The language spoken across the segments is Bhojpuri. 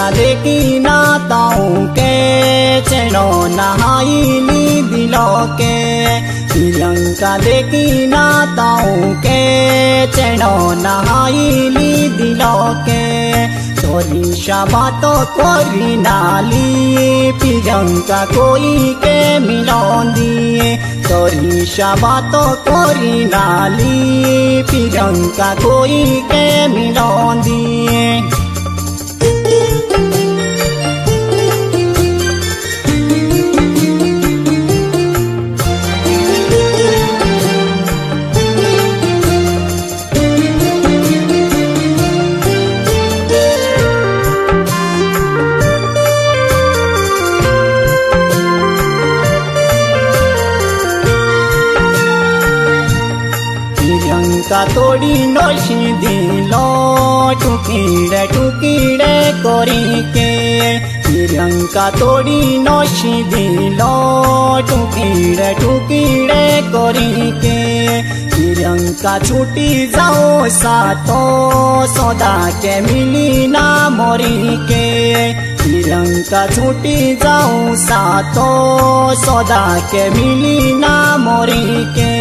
देखी ना ताऊ के चैनो नहाईली दिलो के प्रियंका देखी ना ताऊ के चैनो नहाईली दिलो के तोरी शाबातो कोरी नाली प्रियंका कोई के मिलों दिए तोरी शाबातो कोरी नाली प्रियंका कोई के मिलों दिए प्रियंका तोड़ी नोशी दिलो टुकीड़े टुकीड़े कोरी के प्रियंका तोड़ी नोशी दिलो टुकीड़े टुकीड़े कोरी के प्रियंका छूटी जाओ सातो सौदा के मिली ना मोरी के प्रियंका छूटी जाओ सातो सौदा के मिली ना मोरी के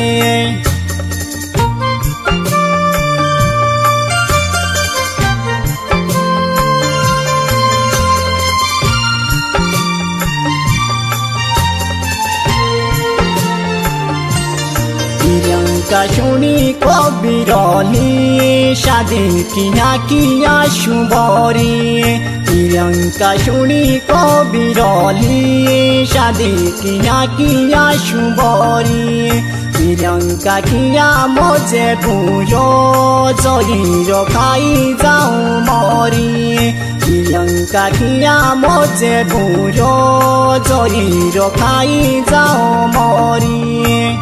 प्रियंका शुनी को बिरौली शादी किया शुभरी प्रियंका शुनी को बिरौली शादी किया शुभरी प्रियंका किया मोजे भूयो जोरी रो खाई जाऊं मोरी प्रियंका किया मोजे भूयो जोरी रो खाई जाऊं मोरी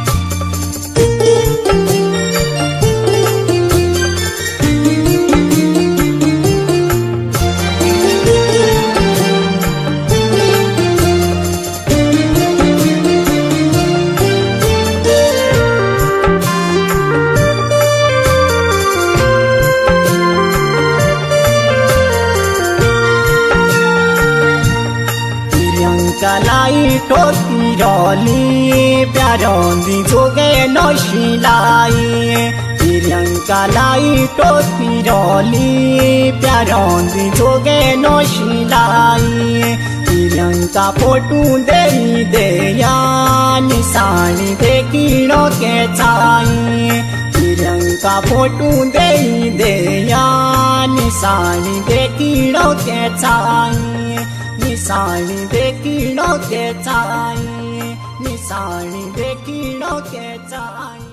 लाई टोती रोली प्यारों दी जोगे नौशी लाई प्रियंका लाई टोती रोली प्यारों दी जोगे नौशी लाई प्रियंका फोटू दे या निशानी देखिनो के छाई प्रियंका फोटू दे या निशानी देखिनो के छाई निशानी देखिनो के छाई निशानी देखिनो के छाई।